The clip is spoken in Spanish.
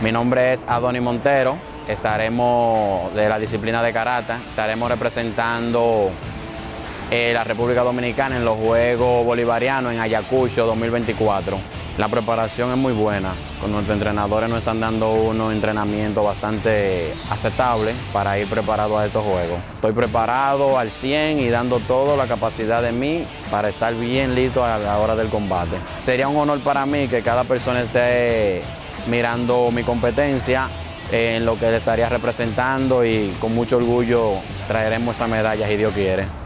Mi nombre es Adonis Montero, estaremos de la disciplina de karate, estaremos representando la República Dominicana en los Juegos Bolivarianos en Ayacucho 2024. La preparación es muy buena, con nuestros entrenadores nos están dando unos entrenamientos bastante aceptables para ir preparado a estos Juegos. Estoy preparado al 100 y dando toda la capacidad de mí para estar bien listo a la hora del combate. Sería un honor para mí que cada persona esté mirando mi competencia en lo que le estaría representando y con mucho orgullo traeremos esa medalla si Dios quiere.